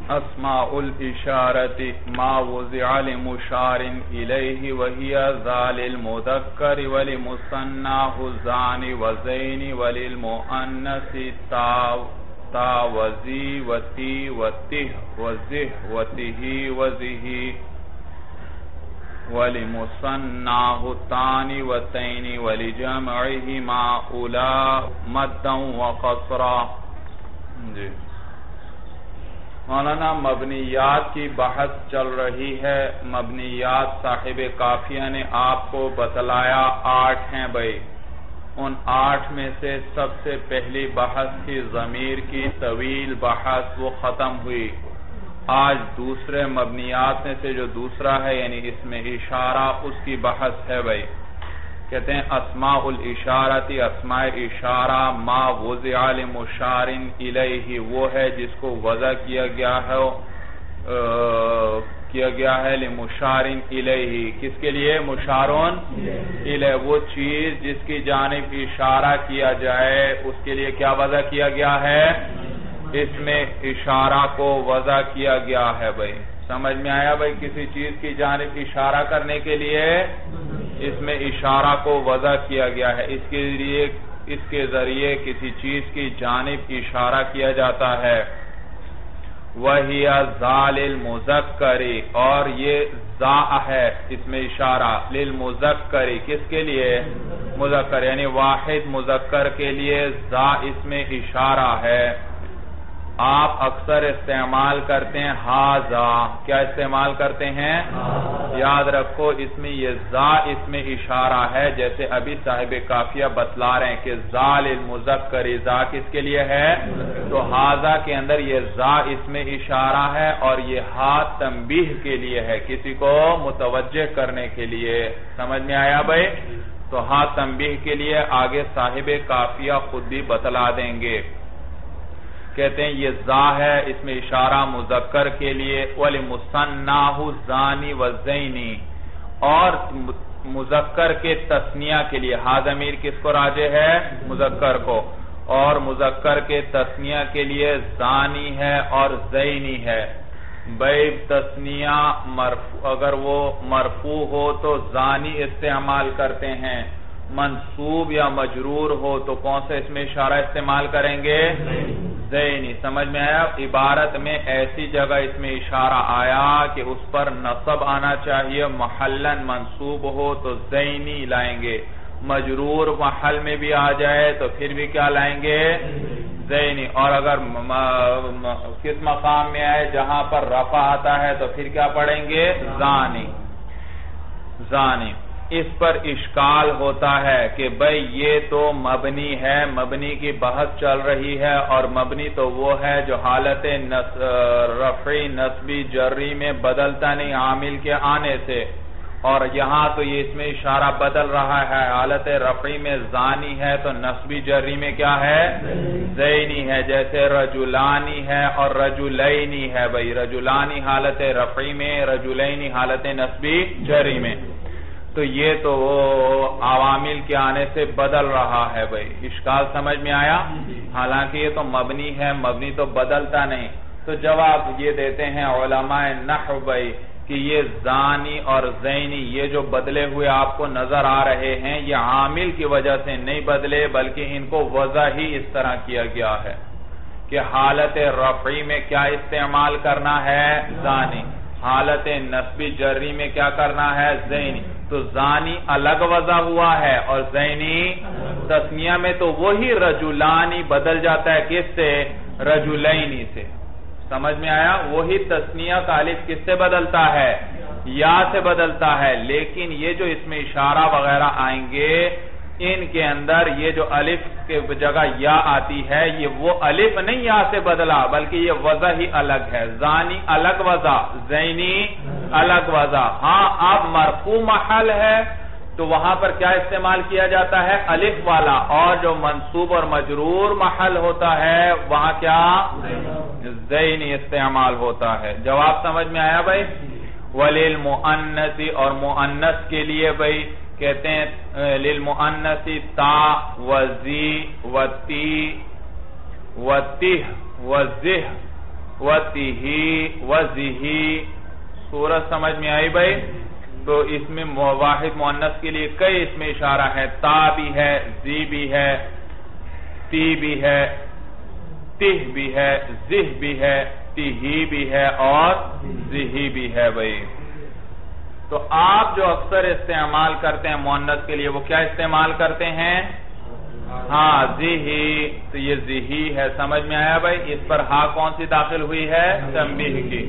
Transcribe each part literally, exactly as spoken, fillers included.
اسماء الاشارت ما وضع لمشار الیہ وہی ذال المذکر ولمثناہ الزان وزین وللمؤنث تا تا وزی وتی وتہ وزہ وتہ وزہ ولمثناہ التان وتین ولجمعہما اولا مدا وقصرا. جی مولانا مبنیات کی بحث چل رہی ہے. مبنیات صاحب کافیہ نے آپ کو بتلایا آٹھ ہیں بھائی. ان آٹھ میں سے سب سے پہلی بحث تھی ضمیر کی طویل بحث، وہ ختم ہوئی. آج دوسرے مبنیات میں سے جو دوسرا ہے یعنی اس میں اشارہ، اس کی بحث ہے بھائی. کہتے ہیں اسماء الاشارت، اسماء اشارہ ما وضع لمشار الیہ، وہ ہے جس کو وضع کیا گیا ہے کیا گیا ہے لمشار الیہ. کس کے لیے؟ مشارون الیہ، وہ چیز جس کی جانب اشارہ کیا جائے اس کے لیے کیا وضع کیا گیا ہے؟ اس میں اشارہ کو وضع کیا گیا ہے بھائی. سمجھ میں آیا بھائی؟ کسی چیز کی جانب اشارہ کرنے کے لیے اس میں اشارہ کو وضع کیا گیا ہے. اس کے لیے اس کے ذریعے کسی چیز کی جانب اشارہ کیا جاتا ہے. وہی ذال المذکر، اور یہ ذا ہے اس میں اشارہ للمذکر، کس کے لیے؟ مذکر، یعنی واحد مذکر کے لیے ذا اس میں اشارہ ہے. آپ اکثر استعمال کرتے ہیں ہاذا. کیا استعمال کرتے ہیں؟ یاد رکھو اس میں یہ ذا اس میں اشارہ ہے. جیسے ابھی صاحب کافیہ بتلا رہے ہیں کہ ذال المذکر، ذا کس کے لیے ہے؟ تو ہاذا کے اندر یہ ذا اس میں اشارہ ہے اور یہ ہا تنبیہ کے لیے ہے، کسی کو متوجہ کرنے کے لیے. سمجھ میں آیا بھائی؟ تو ہا تنبیہ کے لیے آگے صاحب کافیہ خود بھی بتلا دیں گے. کہتے ہیں یہ ذا ہے اس میں اشارہ مذکر کے لیے. وَلِمُثَنَّاهُ الزَّانِ وَالزَّيْنِ، اور مذکر کے تثنیہ کے لیے. ہا ضمیر کس کو راجع ہے؟ مذکر کو. اور مذکر کے تثنیہ کے لیے زانی ہے اور زینی ہے. بھائی تثنیہ مرفوع اگر وہ مرفوع ہو تو زانی استعمال کرتے ہیں، منصوب یا مجرور ہو تو کون سا اس میں اشارہ استعمال کریں گے؟ زینی. سمجھ میں آیا؟ عبارت میں ایسی جگہ اس میں اشارہ آیا کہ اس پر نصب آنا چاہیے، محلن منصوب ہو تو زینی لائیں گے. مجرور محل میں بھی آ جائے تو پھر بھی کیا لائیں گے؟ زینی. اور اگر کس مقام میں آئے جہاں پر رفع آتا ہے تو پھر کیا پڑھیں گے؟ زانی. زانی. اس پر اشکال ہوتا ہے کہ بھئی یہ تو مبنی ہے، مبنی کی بحث چل رہی ہے، اور مبنی تو وہ ہے جو حالت رفعی نصبی جری میں بدلتا نہیں عامل کے آنے سے، اور یہاں تو یہ اس میں اشارہ بدل رہا ہے. حالت رفعی میں زانی ہے تو نصبی جری میں کیا ہے؟ زینی ہے. جیسے رجلانی ہے اور رجلینی ہے بھئی. رجلانی حالت رفعی میں، رجلینی حالت نصبی جری میں. تو یہ تو عوامل کے آنے سے بدل رہا ہے بھئی. اشکال سمجھ میں آیا؟ حالانکہ یہ تو مبنی ہے، مبنی تو بدلتا نہیں. تو جواب یہ دیتے ہیں علماء نحو بھئی کہ یہ زانی اور زینی یہ جو بدلے ہوئے آپ کو نظر آ رہے ہیں یہ عامل کی وجہ سے نہیں بدلے، بلکہ ان کو وضع ہی اس طرح کیا گیا ہے کہ حالت رفعی میں کیا استعمال کرنا ہے؟ زانی. حالت نصبی جری میں کیا کرنا ہے؟ زینی. تو زانی الگ وضع ہوا ہے اور زینی تثنیہ میں تو وہی رجلانی بدل جاتا ہے کس سے؟ رجلینی سے. سمجھ میں آیا؟ وہی تثنیہ کا الف کس سے بدلتا ہے؟ یا سے بدلتا ہے. لیکن یہ جو اس میں اشارہ وغیرہ آئیں گے ان کے اندر یہ جو الف کے جگہ یا آتی ہے یہ وہ الف نہیں یا سے بدلا، بلکہ یہ وضع ہی الگ ہے. زانی الگ وضع، زینی الگ وضع. ہاں اب مرفوع محل ہے تو وہاں پر کیا استعمال کیا جاتا ہے؟ الف والا. اور جو منصوب اور مجرور محل ہوتا ہے وہاں کیا؟ زینی استعمال ہوتا ہے. جواب سمجھ میں آیا بھائی؟ وَلِلْمُؤَنَّثِ، اور مؤنث کے لیے بھائی کہتے ہیں للمؤنث تا وزی وتی وتہ وزہ وتیہی وزیہی. صورت سمجھ میں آئی بھائی؟ تو اس میں واحد مؤنث کے لیے کئی اس میں اشارہ ہے. تا بھی ہے، زی بھی ہے، تی بھی ہے، تہ بھی ہے، زہ بھی ہے، تیہی بھی ہے اور زہی بھی ہے بھائی. تو آپ جو اکثر استعمال کرتے ہیں مؤنث کے لیے وہ کیا استعمال کرتے ہیں؟ ہاں زہی. تو یہ زہی ہے. سمجھ میں آیا بھائی؟ اس پر ہا کون سی داخل ہوئی ہے؟ تنبیہ کی.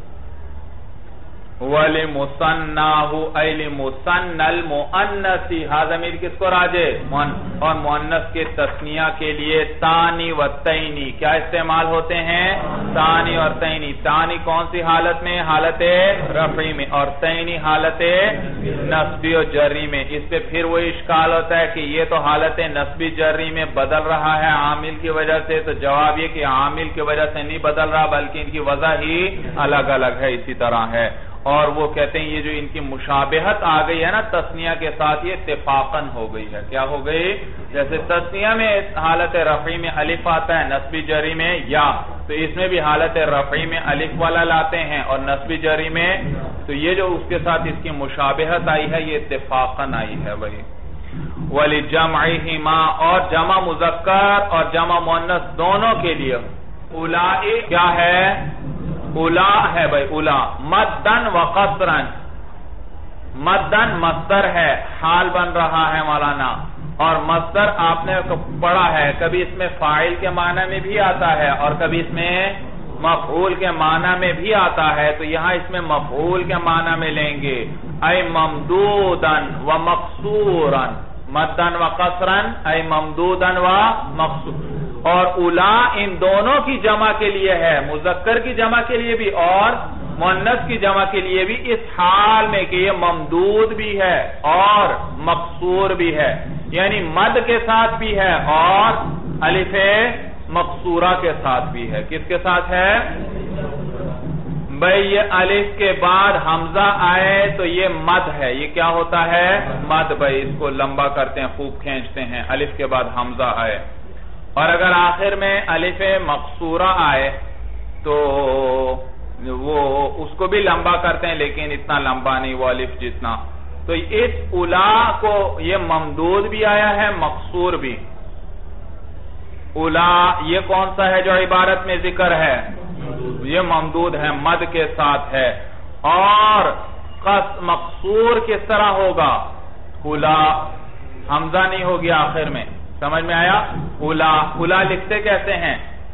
وَلِمُثَنَّاهُ اَيْ لِمُثَنَّ الْمُؤَنَّثِ. ہا ضمیر کس کو راجع؟ اور مؤنث کے تثنیہ کے لیے تانی و تینی کیا استعمال ہوتے ہیں؟ تانی اور تینی. تانی کون سی حالت میں؟ حالت رفعی میں. اور تینی حالت نصبی و جری میں. اس پہ پھر وہ اشکال ہوتا ہے کہ یہ تو حالت نصبی جری میں بدل رہا ہے عامل کی وجہ سے. تو جواب یہ کہ عامل کی وجہ سے نہیں بدل رہا بلکہ ان کی وجہ ہی الگ الگ ہے. اسی طرح ہے. اور وہ کہتے ہیں یہ جو ان کی مشابہت آ گئی ہے نا تثنیہ کے ساتھ یہ اتفاقاً ہو گئی ہے. کیا ہو گئی؟ جیسے تثنیہ میں حالت رفعی میں الف آتا ہے، نصبی جری میں یا، تو اس میں بھی حالت رفعی میں الف والا لاتے ہیں اور نصبی جری میں. تو یہ جو اس کے ساتھ اس کی مشابہت آئی ہے یہ اتفاقاً آئی ہے وہی. وَلِجَمْعِهِمَا. اور جمع مذکر اور جمع مؤنث دونوں کے لیے اولائی کیا ہے؟ اولا ہے بھائی. اولا مدن و قصرن. مدن مصدر ہے، حال بن رہا ہے مولانا. اور مصدر آپ نے پڑھا ہے کبھی اس میں فاعل کے معنی میں بھی آتا ہے اور کبھی اس میں مفعول کے معنی میں بھی آتا ہے. تو یہاں اس میں مفعول کے معنی میں لیں گے. اے ممدودن و مقصورن. مدن و قصرن اے ممدودن و مقصور. اور اولا ان دونوں کی جمع کے لیے ہے، مذکر کی جمع کے لیے بھی اور مؤنث کی جمع کے لیے بھی، اس حال میں کہ یہ ممدود بھی ہے اور مقصور بھی ہے. یعنی مد کے ساتھ بھی ہے اور الف مقصورہ کے ساتھ بھی ہے. کس کے ساتھ ہے بھئی؟ یہ الف کے بعد حمزہ آئے تو یہ مد ہے. یہ کیا ہوتا ہے؟ مد بھئی. اس کو لمبا کرتے ہیں، خوب کھینچتے ہیں. الف کے بعد حمزہ آئے اور اگر آخر میں الف مقصورہ آئے تو وہ اس کو بھی لمبا کرتے ہیں لیکن اتنا لمبا نہیں وہ الف جتنا. تو اس اولا کو یہ ممدود بھی آیا ہے، مقصور بھی. اولا یہ کون سا ہے جو عبارت میں ذکر ہے؟ یہ ممدود ہے، مد کے ساتھ ہے. اور مقصور کس طرح ہوگا؟ اولا حمزہ نہیں ہوگی آخر میں. سمجھ میں آیا؟ اولا. اولا لکھتے کیسے ہیں؟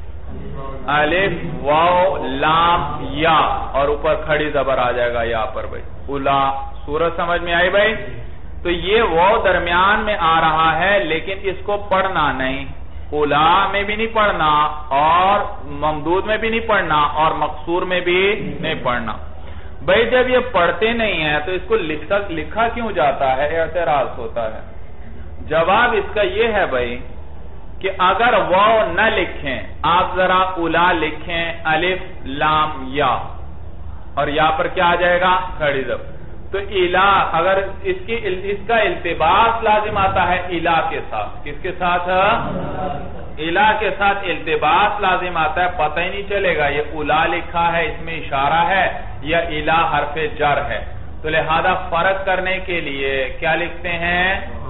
الف واو لام یا اور اوپر کھڑی زبر آ جائے گا یا پر بھائی. اولا. صورت سمجھ میں آئی بھائی؟ تو یہ واو درمیان میں آ رہا ہے لیکن اس کو پڑھنا نہیں. اولا میں بھی نہیں پڑھنا اور ممدود میں بھی نہیں پڑھنا اور مقصور میں بھی نہیں پڑھنا. بھائی جب یہ پڑھتے نہیں ہیں تو اس کو لکھا لکھا کیوں جاتا ہے؟ اعتراض ہوتا ہے. جواب اس کا یہ ہے بھائی کہ اگر واو نہ لکھیں، آپ ذرا اولا لکھیں الف لام یا اور یا پر کیا آ جائے گا؟ کھڑی زبر. تو الا اگر اس کی اس کا التباس لازم آتا ہے الا کے ساتھ. کس کے ساتھ؟ الا کے ساتھ التباس لازم آتا ہے. پتہ ہی نہیں چلے گا یہ اولا لکھا ہے اس میں اشارہ ہے یا الا حرف جر ہے. تو لہذا فرق کرنے کے لیے کیا لکھتے ہیں؟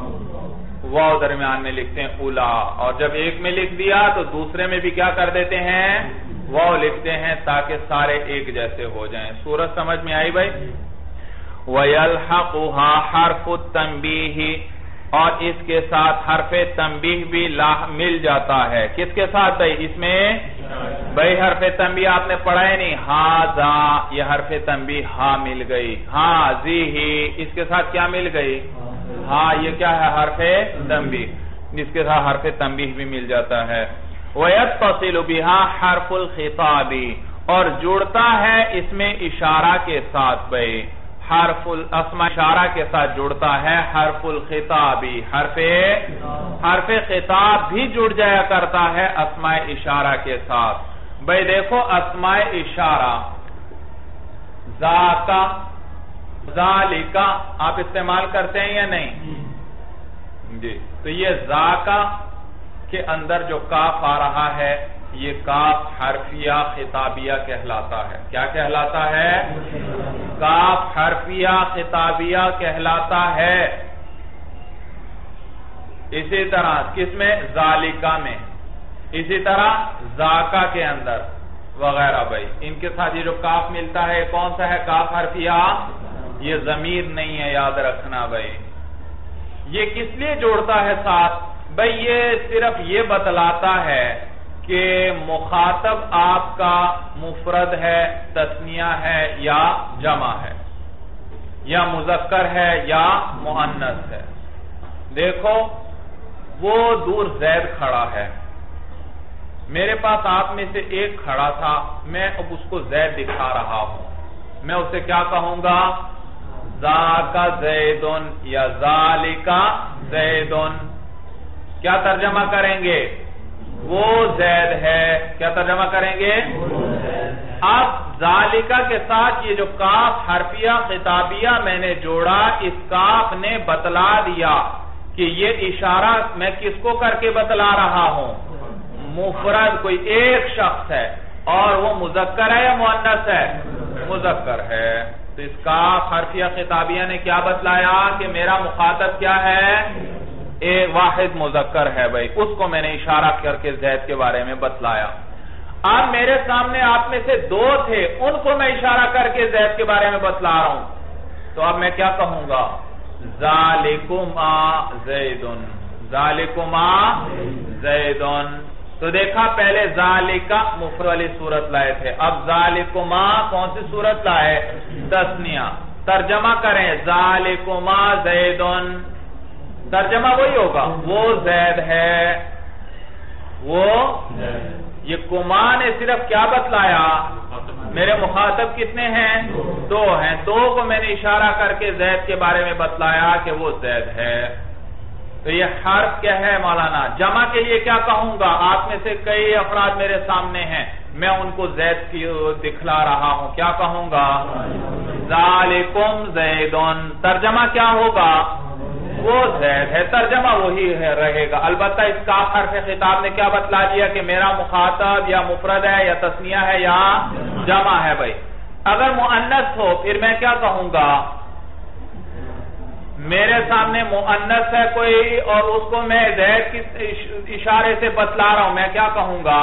واو درمیان میں لکھتے ہیں اولا. اور جب ایک میں لکھ دیا تو دوسرے میں بھی کیا کر دیتے ہیں؟ واو لکھتے ہیں تاکہ سارے ایک جیسے ہو جائیں. صورت سمجھ میں آئی بھائی؟ وَيَلْحَقُهَا حَرْفُ التَّنْبِيهِ. اور اس کے ساتھ حرف تنبیہ بھی مل جاتا ہے. کس کے ساتھ بھائی؟ اس میں بھائی حرف تنبیہ آپ نے پڑھا ہے نہیں. ہا ذا یہ حرف تنبیہ ہا مل گئی. ہا زی ہی اس کے ساتھ کیا مل گئی؟ ہاں یہ کیا ہے؟ حرف تنبیہ. اس کے ساتھ حرف تنبیہ بھی مل جاتا ہے. وَيَتَّصِلُ بِهَا حَرْفُ الْخِطَابِ. اور جڑتا ہے اس میں اشارہ کے ساتھ بھائی. حرف الاسماء اشارہ کے ساتھ جڑتا ہے حرف الخطابی. حرف حرف خطاب بھی جڑ جایا کرتا ہے اسماء اشارہ کے ساتھ. بھائی دیکھو اسماء اشارہ ذاکا ذالکا آپ استعمال کرتے ہیں یا نہیں؟ جی. تو یہ ذاکا کے اندر جو کاف آ رہا ہے یہ کاف حرفیہ خطابیہ کہلاتا ہے. کیا کہلاتا ہے؟ کاف حرفیہ خطابیہ کہلاتا ہے. اسی طرح کس میں؟ ذالکہ میں. اسی طرح ذاکہ کے اندر وغیرہ. بھائی ان کے ساتھ یہ جو کاف ملتا ہے کون سا ہے؟ کاف حرفیہ. یہ ضمیر نہیں ہے، یاد رکھنا بھائی. یہ کس لیے جوڑتا ہے ساتھ؟ بھائی یہ صرف یہ بتلاتا ہے کہ مخاطب آپ کا مفرد ہے، تثنیہ ہے یا جمع ہے، یا مذکر ہے یا مؤنث ہے. دیکھو وہ دور زید کھڑا ہے، میرے پاس آپ میں سے ایک کھڑا تھا، میں اب اس کو زید دکھا رہا ہوں. میں اسے کیا کہوں گا؟ ذاکا زیدن یا ذالکا زیدن. کیا ترجمہ کریں گے؟ وہ زید ہے. کیا ترجمہ کریں گے؟ اب ذالکہ کے ساتھ یہ جو کاف حرفیہ خطابیہ میں نے جوڑا، اس کاف نے بتلا دیا کہ یہ اشارہ میں کس کو کر کے بتلا رہا ہوں؟ مفرد کوئی ایک شخص ہے، اور وہ مذکر ہے یا مؤنث ہے؟ مذکر ہے. تو اس کاف حرفیہ خطابیہ نے کیا بتلایا کہ میرا مخاطب کیا ہے؟ ایک واحد مذکر ہے. بھائی اس کو میں نے اشارہ کر کے زید کے بارے میں بتلایا. اب میرے سامنے آپ میں سے دو تھے، ان کو میں اشارہ کر کے زید کے بارے میں بتلا رہا ہوں. تو اب میں کیا کہوں گا؟ ذالکما زیدن. ذالکما زیدن. تو دیکھا پہلے ذالکہ مفرد والی صورت لائے تھے، اب ذالکما کون سی صورت لائے؟ تثنیہ. ترجمہ کریں ذالکما زیدن. ترجمہ وہی ہوگا، وہ زید ہے. وہ یہ کما نے صرف کیا بتلایا؟ میرے مخاطب کتنے ہیں؟ دو ہیں. دو کو میں نے اشارہ کر کے زید کے بارے میں بتلایا کہ وہ زید ہے. تو یہ حرف کیا ہے مولانا؟ جمع کے لیے کیا کہوں گا؟ آپ میں سے کئی افراد میرے سامنے ہیں، میں ان کو زید کی دکھلا رہا ہوں. کیا کہوں گا؟ ذالکم زیدن. ترجمہ کیا ہوگا؟ وہ زید ہے. ترجمہ وہی ہے رہے گا. البتہ اس کاف حرف خطاب نے کیا بتلا دیا کہ میرا مخاطب یا مفرد ہے یا تثنیہ ہے یا جمع ہے. بھائی اگر مؤنث ہو پھر میں کیا کہوں گا؟ میرے سامنے مؤنث ہے کوئی اور اس کو میں زید کی اشارے سے بتلا رہا ہوں، میں کیا کہوں گا؟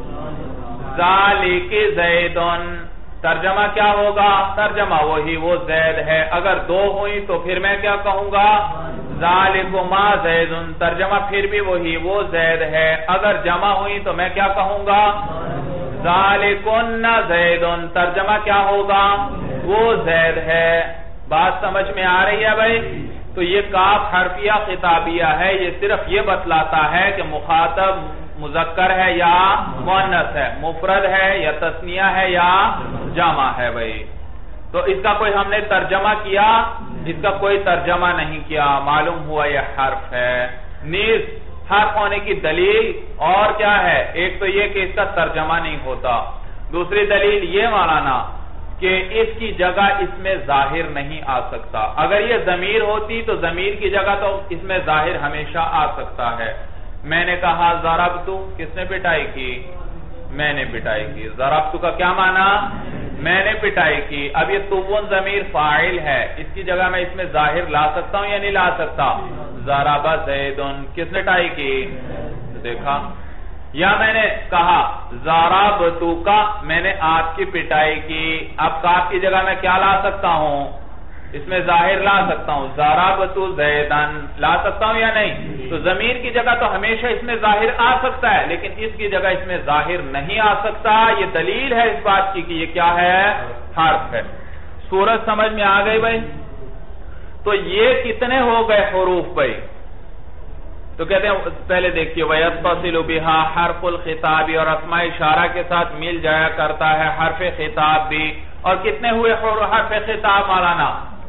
ذالک زیدن. ترجمہ کیا ہوگا؟ ترجمہ وہی، وہ زید ہے. اگر دو ہوئی تو پھر میں کیا کہوں گا؟ ذالکما زیدن. ترجمہ پھر بھی وہی، وہ زید ہے. اگر جمع ہوئی تو میں کیا کہوں گا؟ ذالکن زیدن. ترجمہ کیا ہوگا؟ وہ زید ہے. بات سمجھ میں آ رہی ہے بھائی؟ تو یہ کاف حرفیہ خطابیہ ہے، یہ صرف یہ بتلاتا ہے کہ مخاطب مذکر ہے یا مؤنث ہے، مفرد ہے یا تثنیہ ہے یا جمع ہے. بھائی تو اس کا کوئی ہم نے ترجمہ کیا؟ اس کا کوئی ترجمہ نہیں کیا. معلوم ہوا یہ حرف ہے. نیز حرف ہونے کی دلیل اور کیا ہے؟ ایک تو یہ کہ اس کا ترجمہ نہیں ہوتا. دوسری دلیل یہ مولانا کہ اس کی جگہ اس میں ظاہر نہیں آ سکتا. اگر یہ ضمیر ہوتی تو ضمیر کی جگہ تو اس میں ظاہر ہمیشہ آ سکتا ہے. میں نے کہا ضربتو، کس نے پٹائی کی؟ میں نے پٹائی کی. ضربتو کا کیا معنی؟ میں نے پٹائی کی. اب یہ توون ضمیر فاعل ہے، اس کی جگہ میں اس میں ظاہر لا سکتا ہوں یا نہیں لا سکتا؟ ضرب زیدن. کس نے پٹائی کی؟ دیکھا. یا میں نے کہا ضربتو کا، میں نے آپ کی پٹائی کی. اب کاف کی جگہ میں کیا لا سکتا ہوں؟ اس میں ظاہر لا سکتا ہوں. ضربتو زیدن لا سکتا ہوں یا نہیں؟ تو ضمیر کی جگہ تو ہمیشہ اس میں ظاہر آ سکتا ہے، لیکن اس کی جگہ اس میں ظاہر نہیں آ سکتا. یہ دلیل ہے اس بات کی کہ یہ کیا ہے؟ حرف ہے. صورت سمجھ میں آ گئی بھائی؟ تو یہ کتنے ہو گئے حروف بھائی؟ تو کہتے ہیں پہلے دیکھیے وَيَتَّصِلُ بِهَا حرف الخطاب، اور اسماء اشارہ کے ساتھ مل جایا کرتا ہے حرف خطاب بھی. اور کتنے ہوئے حرف خطاب مولانا؟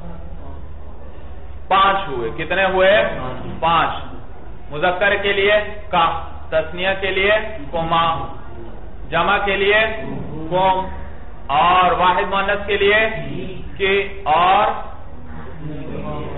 پانچ ہوئے. کتنے ہوئے؟ پانچ. مذکر کے لیے کا، تثنیہ کے لیے کما، جمع کے لیے کم، اور واحد مؤنث کے لیے کی، اور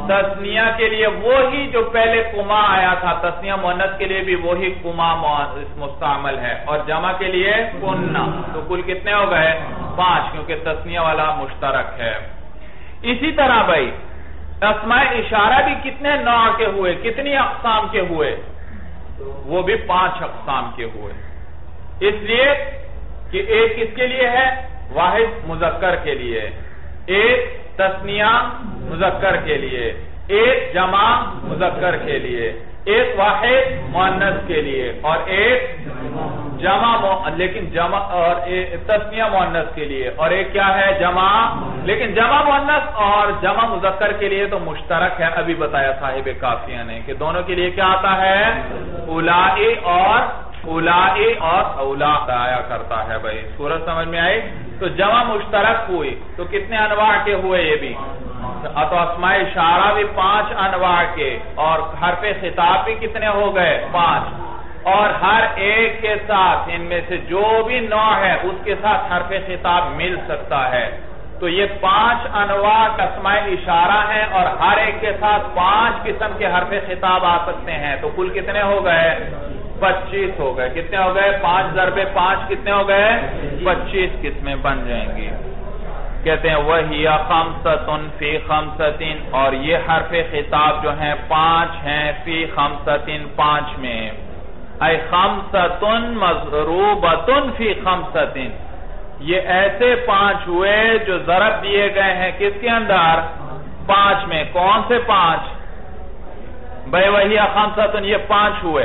تسنیہ کے لیے وہی جو پہلے کما آیا تھا، تسنیہ مؤنث کے لیے بھی وہی کما مستعمل ہے، اور جمع کے لیے کننا. تو کل کتنے ہو گئے؟ پانچ، کیونکہ تسنیہ والا مشترک ہے. اسی طرح بھائی اسماء اشارہ بھی کتنے نوع کے ہوئے، کتنی اقسام کے ہوئے؟ وہ بھی پانچ اقسام کے ہوئے. اس لیے کہ ایک کس کے لیے ہے؟ واحد مذکر کے لیے، ایک تسنیہ مذکر کے لیے، ایک جمع مذکر کے لیے، ایک واحد مؤنث کے لیے، اور ایک جمع لیکن جمع اور تسنیہ مؤنث کے لیے، اور ایک کیا ہے؟ جمع. لیکن جمع مؤنث اور جمع مذکر کے لیے تو مشترک ہے. ابھی بتایا صاحب کافیہ نے کہ دونوں کے لیے کیا آتا ہے؟ اولائی اور اولائی اور اولا آیا کرتا ہے. بھائی سورج سمجھ میں آئی؟ تو جمع مشترک ہوئی تو کتنے انواع کے ہوئے؟ یہ بھی تو اسماء اشارہ بھی پانچ انواع کے، اور حرف خطاب بھی کتنے ہو گئے؟ پانچ. اور ہر ایک کے ساتھ ان میں سے جو بھی نوع ہے اس کے ساتھ حرف خطاب مل سکتا ہے. تو یہ پانچ انواع اسماء اشارہ ہیں، اور ہر ایک کے ساتھ پانچ قسم کے حرف خطاب آ سکتے ہیں. تو کل کتنے ہو گئے؟ پچیس ہو گئے. کتنے ہو گئے؟ پانچ ضرب پانچ کتنے ہو گئے؟ پچیس قسمیں بن جائیں گی. کہتے ہیں وَهِيَ خَمْسَةٌ فِي خَمْسَةٍ، اور یہ حرف خطاب جو ہیں پانچ ہیں، فی خمسۃ پانچ میں، اے خمسۃ مضروبۃ فی خمسۃ، یہ ایسے پانچ ہوئے جو ضرب دیے گئے ہیں کس کے اندر؟ پانچ میں. کون سے پانچ؟ بھائی وَهِيَ خَمْسَةٌ یہ پانچ ہوئے.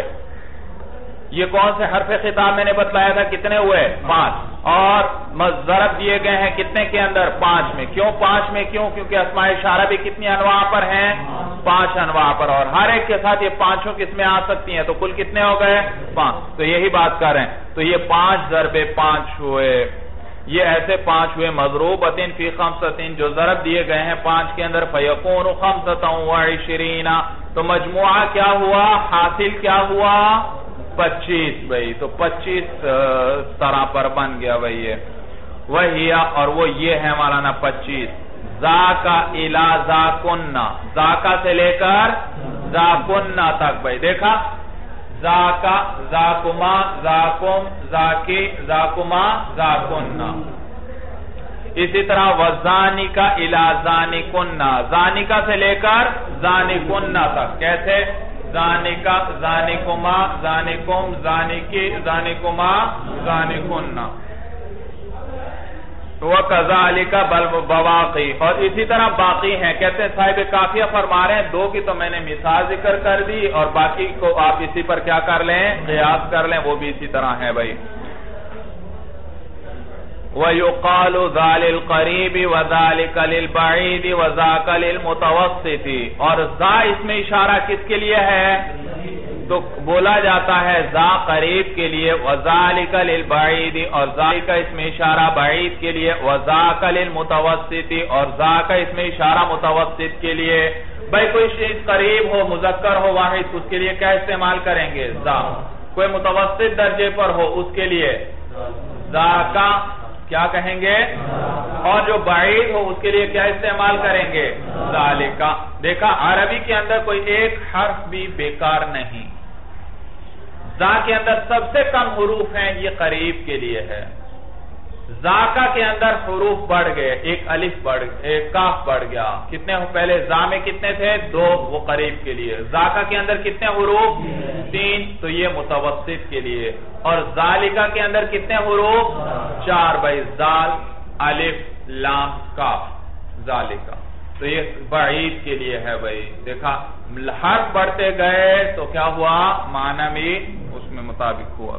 یہ کون سے حرف خطاب میں نے بتلایا تھا کتنے ہوئے؟ پانچ. اور ضرب دیے گئے ہیں کتنے کے اندر؟ پانچ میں. کیوں پانچ میں؟ کیوں کیونکہ اسماء اشارہ بھی کتنی انواع پر ہیں؟ پانچ انواع پر، اور ہر ایک کے ساتھ یہ پانچوں قسمیں آ سکتی ہیں. تو کل کتنے ہو گئے؟ پانچ. تو یہی بات کر رہے ہیں. تو یہ پانچ ضرب پانچ ہوئے. یہ ایسے پانچ ہوئے مضروبۃ فی خمسۃ جو ضرب دیے گئے ہیں پانچ کے اندر، فیکون خمسۃ وعشرین، تو مجموعہ کیا ہوا؟ حاصل کیا ہوا؟ پچیس. بھائی تو پچیس طرح پر بن گیا. بھائی یہ وہی، اور وہ یہ ہے مولانا پچیس. ذاکا الی ذاکنا، ذاکا سے لے کر ذاکنا تک. بھائی دیکھا، ذاکا، ذاکما، ذاکم، ذاکی، ذاکما، ذاکنا. اسی طرح وَذَانِكَ إِلَى ذَانِكُنَّ، ذَانِكَ سے لے کر ذَانِكُنَّ تک. کیسے؟ ذَانِكَ، ذَانِكُمَا، ذَانِكُمْ، ذَانِكِ، ذَانِكُمَا، ذَانِكُنَّ. وَكَذَلِكَ بَوَاقِي، اور اسی طرح باقی ہیں. کہتے ہیں صاحب کافیہ فرما رہے ہیں دو کی تو میں نے مثال ذکر کر دی، اور باقی کو آپ اسی پر کیا کر لیں؟ قیاس کر لیں. وہ بھی اسی طرح ہے. بھائی وَيُقَالُ ذَا لِلْقَرِيبِ وَذَلِكَ لِلْبَعِيدِ وَذَاكَ لِلْمُتَوَسِّطِ، اور ذا اس میں اشارہ کس کے لیے ہے؟ تو بولا جاتا ہے ذا قریب کے لیے، وَذَلِكَ لِلْبَعِيدِ، اور ذَلِكَ اس میں اشارہ بعید کے لیے، وَذَاكَ لِلْمُتَوَسِّطِ، اور ذَاكَ اس میں اشارہ متوسط کے لیے. بھائی کوئی چیز قریب ہو، مذکر ہو، واحد، اس کے لیے کیا استعمال کریں گے؟ ذا. کوئی متوسط درجے پر ہو اس کے لیے ذَاكَ کیا کہیں گے؟ اور جو بعید ہو اس کے لیے کیا استعمال کریں گے؟ ذالک. دیکھا عربی کے اندر کوئی ایک حرف بھی بیکار نہیں. ذا کے اندر سب سے کم حروف ہیں، یہ قریب کے لیے ہے. ذاکا کے اندر حروف بڑھ گئے، ایک الف بڑھ ایک کاف بڑھ گیا. کتنے پہلے ذا میں کتنے تھے؟ دو، وہ قریب کے لیے. ذاکا کے اندر کتنے حروف؟ تین، تو یہ متوسط کے لیے. اور ذالکا کے اندر کتنے حروف؟ چار. بھائی زال، الف، لام، کاف، ذالکا. تو یہ بعید کے لیے ہے. بھائی دیکھا حرف بڑھتے گئے تو کیا ہوا؟ معنی بھی اس میں مطابق ہوا.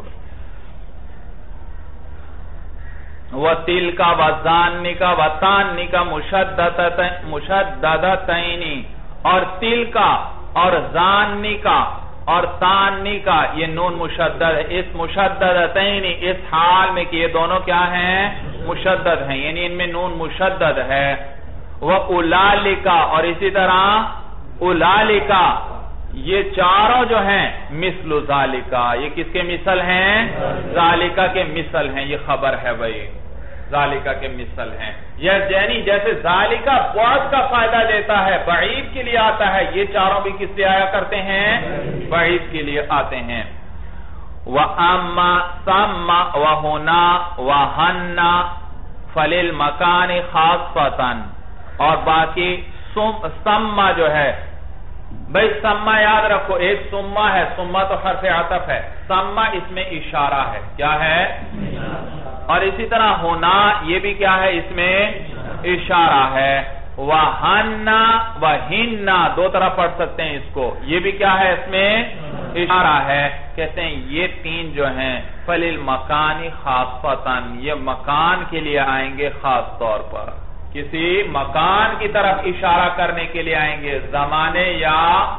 وَتِلْكَ وَذَانِّكَ وَتَانِّكَ مُشَدَّدَتَيْنِ، اور تل کا اور زانی کا اور تانی کا یہ نون مشدد ہے. اس مشددتین اس حال میں کہ یہ دونوں کیا ہیں؟ مشدد ہیں، یعنی ان میں نون مشدد ہے. وَأُولَالِكَ، اور اسی طرح اولالکا، یہ چاروں جو ہیں مثل ذالکا، یہ کس کے مثل ہیں؟ ذالکا کے مثل ہیں. یہ خبر ہے. بھائی ذالکہ کے مثل ہیں. یعنی جیسے ذالکہ بعد کا فائدہ دیتا ہے بعید کے لیے آتا ہے, یہ چاروں بھی کس لیے آیا کرتے ہیں؟ بعید کے لیے آتے ہیں. وَأَمَّا ثَمَّ وَهُنَا وَهَنَّا فَلِلْمَكَانِ خَاصَّةً, اور باقی سمہ جو ہے بھئی سمہ یاد رکھو, ایک سمہ ہے, سمہ تو حرف عطف ہے, سمہ اس میں اشارہ ہے, کیا ہے؟ اور اسی طرح ہونا یہ بھی کیا ہے, اس میں اشارہ ہے. وَحَنَّا وَحِنَّا دو طرح پڑھ سکتے ہیں اس کو, یہ بھی کیا ہے, اس میں اشارہ ہے. کہتے ہیں یہ تین جو ہیں فَلِلْمَكَانِ خَاصَّةً, یہ مکان کے لیے آئیں گے خاص طور پر, کسی مکان کی طرف اشارہ کرنے کے لیے آئیں گے, زمانے یا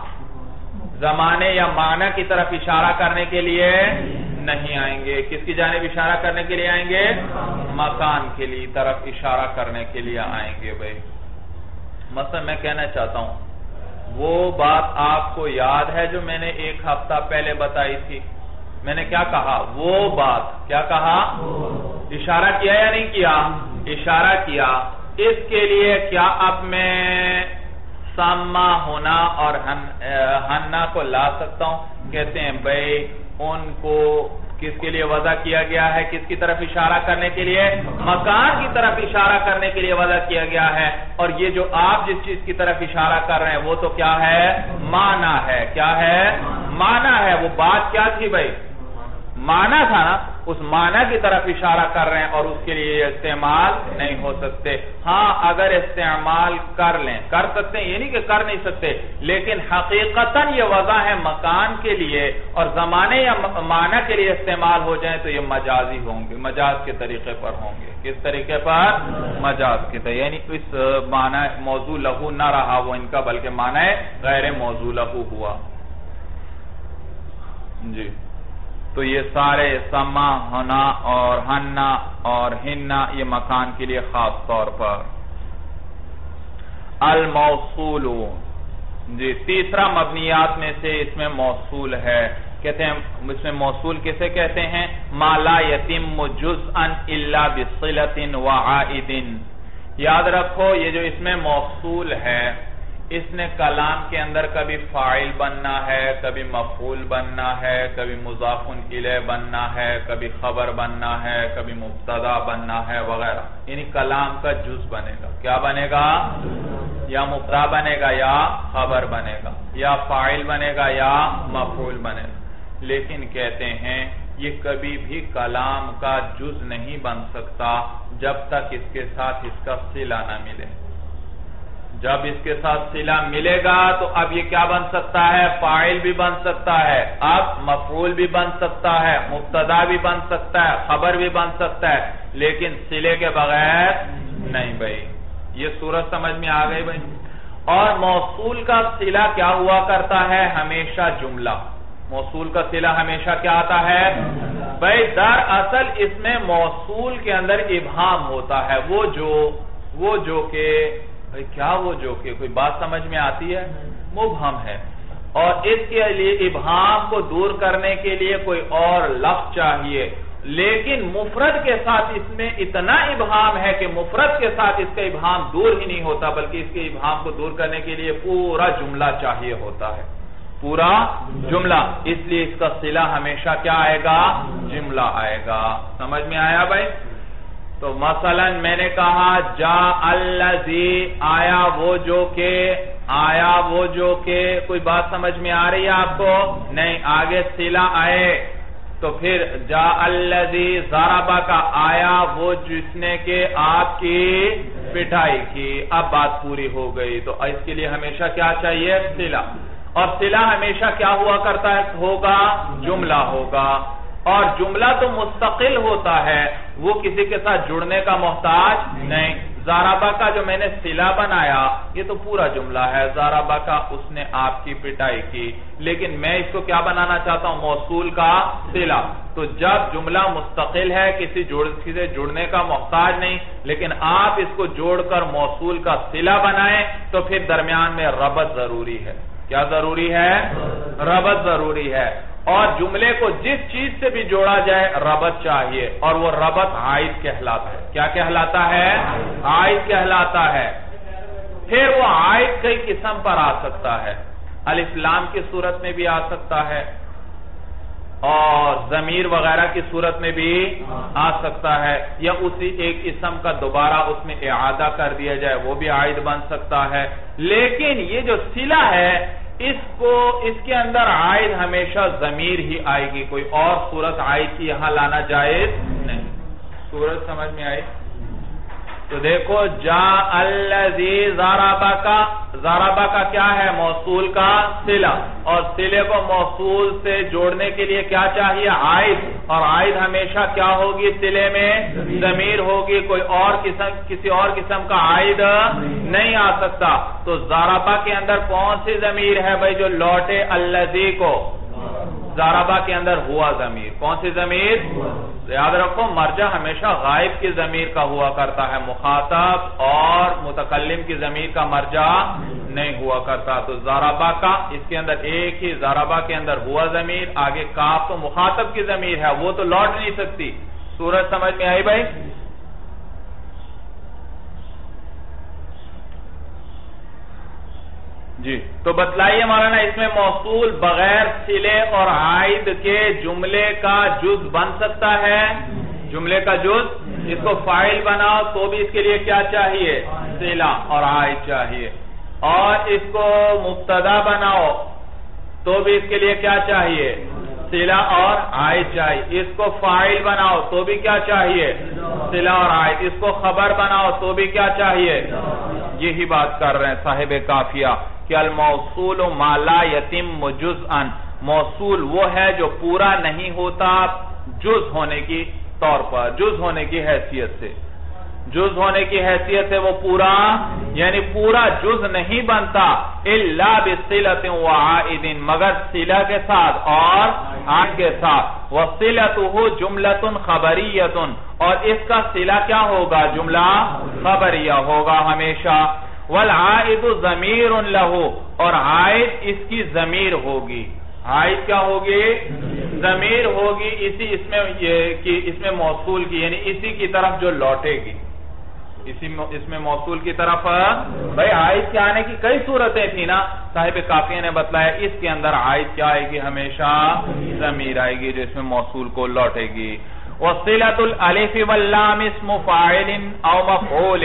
زمانے یا معنی کی طرف اشارہ کرنے کے لیے نہیں آئیں گے. کس کی جانب اشارہ کرنے کے لیے آئیں گے؟ مکان کے لیے طرف اشارہ کرنے کے لیے آئیں گے. بھائی مثلا میں کہنا چاہتا ہوں, وہ بات آپ کو یاد ہے جو میں نے ایک ہفتہ پہلے بتائی تھی؟ میں نے کیا کہا؟ وہ بات, کیا کہا؟ اشارہ کیا یا نہیں کیا؟ اشارہ کیا. اس کے لیے کیا اب میں سما ہونا اور ہننا کو لا سکتا ہوں؟ کہتے ہیں بھئی ان کو کس کے لیے وضع کیا گیا ہے, کس کی طرف اشارہ کرنے کے لیے؟ مکان کی طرف اشارہ کرنے کے لیے وضع کیا گیا ہے. اور یہ جو آپ جس چیز کی طرف اشارہ کر رہے ہیں وہ تو کیا ہے؟ معنی ہے. کیا ہے؟ معنی ہے. وہ بات کیا تھی بھئی؟ معنی تھا نا, اس معنی کی طرف اشارہ کر رہے ہیں اور اس کے لیے استعمال نہیں ہو سکتے. ہاں اگر استعمال کر لیں, کر سکتے ہیں, یہ نہیں کہ کر نہیں سکتے, لیکن حقیقتاً یہ وضع ہے مکان کے لیے, اور زمانے یا معنی کے لیے استعمال ہو جائیں تو یہ مجازی ہوں گے, مجاز کے طریقے پر ہوں گے. کس طریقے پر؟ مجاز کے طریقے, یعنی اس معنی موضوع لہو نہ رہا وہ ان کا, بلکہ معنی غیر موضوع لہو ہوا. جی تو یہ سارے سما ہونا اور ہننا اور ہننا یہ مکان کے لیے خاص طور پر. الموصول, جی تیسرا مبنیات میں سے اس میں موصول ہے. کہتے ہیں اس میں موصول کسے کہتے ہیں؟ ما لا یتم جزءا الا بصلۃ وعائد. یاد رکھو یہ جو اس میں موصول ہے, اس نے کلام کے اندر کبھی فاعل بننا ہے, کبھی مفعول بننا ہے, کبھی مضاف الیہ بننا ہے, کبھی خبر بننا ہے, کبھی مبتدا بننا ہے وغیرہ. یعنی کلام کا جز بنے گا. کیا بنے گا؟ یا مبتدا بنے گا یا خبر بنے گا, یا فاعل بنے گا یا مفعول بنے گا. لیکن کہتے ہیں یہ کبھی بھی کلام کا جز نہیں بن سکتا جب تک اس کے ساتھ اس کا صلہ نہ ملے. جب اس کے ساتھ صلہ ملے گا تو اب یہ کیا بن سکتا ہے؟ فاعل بھی بن سکتا ہے, اب مفعول بھی بن سکتا ہے, مبتدا بھی بن سکتا ہے, خبر بھی بن سکتا ہے, لیکن صلے کے بغیر نہیں. بھائی یہ صورت سمجھ میں آ گئی بھائی. اور موصول کا صلہ کیا ہوا کرتا ہے؟ ہمیشہ جملہ. موصول کا صلہ ہمیشہ کیا آتا ہے؟ بھائی دراصل اس میں موصول کے اندر ابہام ہوتا ہے, وہ جو وہ جو کہ کیا وہ جو کہ کوئی بات سمجھ میں آتی ہے؟ مبہم ہے. اور اس کے لیے ابہام کو دور کرنے کے لیے کوئی اور لفظ چاہیے, لیکن مفرد کے ساتھ اس میں اتنا ابہام ہے کہ مفرد کے ساتھ اس کا ابہام دور ہی نہیں ہوتا, بلکہ اس کے ابہام کو دور کرنے کے لیے پورا جملہ چاہیے ہوتا ہے, پورا جملہ. اس لیے اس کا صلہ ہمیشہ کیا آئے گا؟ جملہ آئے گا. سمجھ میں آیا بھائی؟ تو مثلا میں نے کہا جا الذی, آیا وہ جو کہ, آیا وہ جو کہ, کوئی بات سمجھ میں آ رہی ہے آپ کو؟ نہیں. آگے صلہ آئے تو پھر جا الذی ضربا کا, آیا وہ جس نے کہ آپ کی پٹائی کی. اب بات پوری ہو گئی. تو اس کے لیے ہمیشہ کیا چاہیے؟ صلہ. اور صلہ ہمیشہ کیا ہوا کرتا ہے؟ ہوگا جملہ ہوگا. اور جملہ تو مستقل ہوتا ہے, وہ کسی کے ساتھ جڑنے کا محتاج نہیں. ضربا کا جو میں نے صلہ بنایا یہ تو پورا جملہ ہے, ضربا کا اس نے آپ کی پٹائی کی, لیکن میں اس کو کیا بنانا چاہتا ہوں؟ موصول کا صلہ. تو جب جملہ مستقل ہے, کسی سے جڑنے کا محتاج نہیں, لیکن آپ اس کو جوڑ کر موصول کا صلہ بنائیں تو پھر درمیان میں ربط ضروری ہے. کیا ضروری ہے؟ ربط ضروری ہے. اور جملے کو جس چیز سے بھی جوڑا جائے ربط چاہیے، اور وہ ربط عائد کہلاتا ہے۔ کیا کہلاتا ہے؟ عائد کہلاتا ہے۔ پھر وہ عائد کئی قسم پر آ سکتا ہے، الف لام کی صورت میں بھی آ سکتا ہے، اور ضمیر وغیرہ کی صورت میں بھی آ سکتا ہے، یا اسی ایک اسم کا دوبارہ اس میں اعادہ کر دیا جائے وہ بھی عائد بن سکتا ہے۔ لیکن یہ جو صلہ ہے اس کو اس کے اندر عائد ہمیشہ ضمیر ہی آئے گی، کوئی اور صورت عائد کی یہاں لانا جائز نہیں۔ صورت سمجھ میں آئی؟ تو دیکھو جاء الذی ضربا کا، ضربا کا کیا ہے؟ موصول کا صلہ، اور صلے کو موصول سے جوڑنے کے لیے کیا چاہیے؟ عائد، اور عائد ہمیشہ کیا ہوگی؟ صلے میں ضمیر ہوگی، کوئی اور قسم کسی اور قسم کا عائد نہیں آ سکتا۔ تو ضربا کے اندر کون سی ضمیر ہے بھائی جو لوٹے الذی کو؟ ضربا کے اندر ہوا ضمیر، کون سی ضمیر؟ یاد رکھو مرجع ہمیشہ غائب کی ضمیر کا ہوا کرتا ہے، مخاطب اور متکلم کی ضمیر کا مرجع نہیں ہوا کرتا۔ تو ضربا کا اس کے اندر ایک ہی، ضربا کے اندر ہوا ضمیر، آگے کاف تو مخاطب کی ضمیر ہے، وہ تو لوٹ نہیں سکتی۔ صورت سمجھ میں آئی بھائی؟ جی تو بتلائیے مولانا اس میں موصول بغیر صلے اور عائد کے جملے کا جز بن سکتا ہے؟ جملے کا جز، اس کو فاعل بناؤ تو بھی اس کے لیے کیا چاہیے؟ صلہ اور عائد چاہیے، اور اس کو مبتدا بناؤ تو بھی اس کے لیے کیا چاہیے؟ صلہ اور عائد چاہیے۔ اس کو فاعل بناؤ تو بھی کیا چاہیے؟ صلہ اور عائد۔ اس کو خبر بناؤ تو بھی کیا چاہیے؟ یہی بات کر رہے ہیں صاحب کافیہ کہ الموصول ما لا یتم جزءا، موصول وہ ہے جو پورا نہیں ہوتا جز ہونے کی طور پر، جز ہونے کی حیثیت سے، جز ہونے کی حیثیت سے وہ پورا یعنی پورا جز نہیں بنتا الا بصلۃ وعائد، مگر صلہ کے ساتھ اور عائد کے ساتھ۔ وصلتہ جملۃ خبریۃ، اور اس کا صلہ کیا ہوگا؟ جملہ خبریہ ہوگا ہمیشہ۔ والعائد ضمیر لہ، اور عائد اس کی ضمیر ہوگی، عائد کیا ہوگی؟ ضمیر ہوگی اسی اس میں اس میں موصول کی، یعنی اسی کی طرف جو لوٹے گی، اسی اس میں موصول کی طرف۔ بھائی عائد کے آنے کی کئی صورتیں تھی نا، صاحب کافیہ نے بتلایا اس کے اندر عائد کیا آئے گی؟ ہمیشہ ضمیر آئے گی جو اس میں موصول کو لوٹے گی۔ وصلۃ الالف واللام اسم فاعل او مفعول،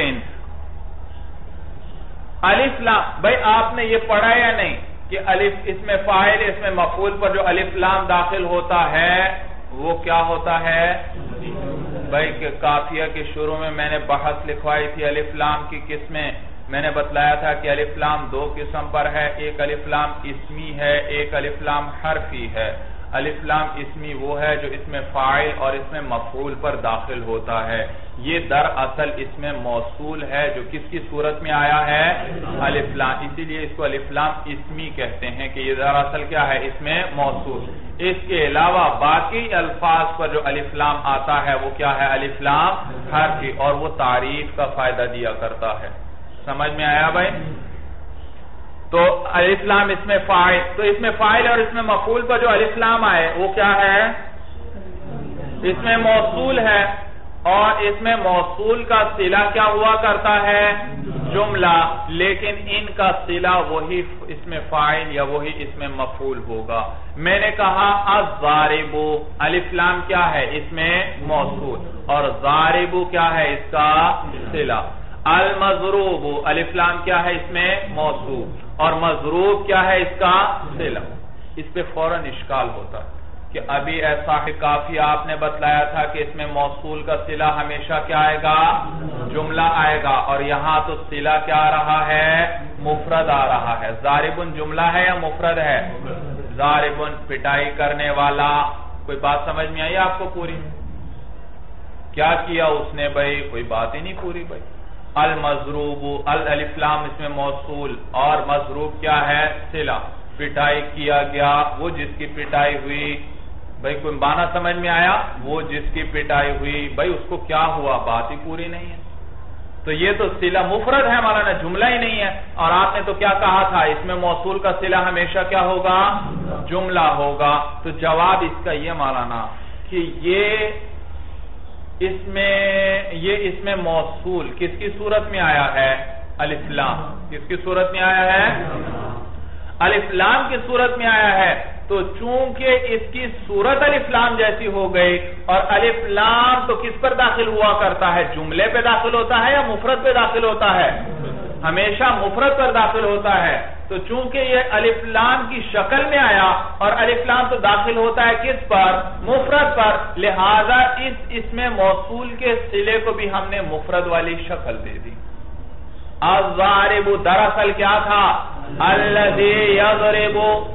الف لام، بھائی آپ نے یہ پڑھا یا نہیں کہ الف اس میں فاعل، اس میں مفعول پر جو الف لام داخل ہوتا ہے وہ کیا ہوتا ہے؟ بھائی کہ کافیہ کے شروع میں میں نے بحث لکھوائی تھی الف لام کی قسمیں، میں نے بتلایا تھا کہ الف لام دو قسم پر ہے، ایک الف لام اسمی ہے، ایک الف لام حرفی ہے۔ الف لام اسمی وہ ہے جو اس میں فاعل اور اس میں مفعول پر داخل ہوتا ہے، یہ دراصل اس میں موصول ہے جو کس کی صورت میں آیا ہے؟ الف لام، اسی لیے اس کو الف لام اسمی کہتے ہیں کہ یہ دراصل کیا ہے؟ اس میں موصول۔ اس کے علاوہ باقی الفاظ پر جو الف لام آتا ہے وہ کیا ہے؟ الف لام حرفی، اور وہ تعریف کا فائدہ دیا کرتا ہے۔ سمجھ میں آیا بھائی؟ تو الف لام اس میں فاعل، تو اس میں فاعل اور اس میں مفعول پر جو الف لام آئے وہ کیا ہے؟ اس میں موصول ہے، اور اس میں موصول کا صلہ کیا ہوا کرتا ہے؟ جملہ، لیکن ان کا صلہ وہی اس میں فاعل یا وہی اس میں مفعول ہوگا۔ میں نے کہا الضارب، الف لام کیا ہے؟ اس میں موصول، اور ضارب کیا ہے؟ اس کا صلہ۔ المضروب، الف لام کیا ہے؟ اس میں موصول، اور مضروب کیا ہے؟ اس کا صلہ۔ اس پہ فوراً اشکال ہوتا ہے کہ ابھی ایسا کافی آپ نے بتلایا تھا کہ اس میں موصول کا صلہ ہمیشہ کیا آئے گا؟ جملہ آئے گا، اور یہاں تو صلہ کیا آ رہا ہے؟ مفرد آ رہا ہے۔ ضاربن جملہ ہے یا مفرد ہے؟ ضاربن پٹائی کرنے والا۔ کوئی بات سمجھ میں آئی آپ کو پوری؟ کیا کیا اس نے بھائی؟ کوئی بات ہی نہیں پوری بھائی۔ المضروب، الالف لام اس میں موصول، اور مضروب کیا ہے؟ صلہ۔ پٹائی کیا گیا، وہ جس کی پٹائی ہوئی، بھائی کوئی معنی سمجھ میں آیا؟ وہ جس کی پٹائی ہوئی، بھائی اس کو کیا ہوا؟ بات ہی پوری نہیں ہے۔ تو یہ تو صلہ مفرد ہے مولانا، جملہ ہی نہیں ہے. اور آپ نے تو کیا کہا تھا، اس میں موصول کا صلہ ہمیشہ کیا ہوگا، جملہ ہوگا. تو جواب اس کا یہ مولانا کہ یہ اس میں یہ اس میں موصول کس کی صورت میں آیا ہے، الف لام. کس کی صورت میں آیا ہے، الف لام کی صورت میں آیا ہے. تو چونکہ اس کی صورت الف لام جیسی ہو گئی، اور الف لام تو کس پر داخل ہوا کرتا ہے، جملے پہ داخل ہوتا ہے یا مفرد پہ داخل ہوتا ہے، ہمیشہ مفرد پر داخل ہوتا ہے. تو چونکہ یہ الف لام کی شکل میں آیا اور الف لام تو داخل ہوتا ہے کس پر، مفرد پر، لہذا اس اس میں موصول کے صلے کو بھی ہم نے مفرد والی شکل دے دی. الضارب دراصل کیا تھا، الذی یضرب،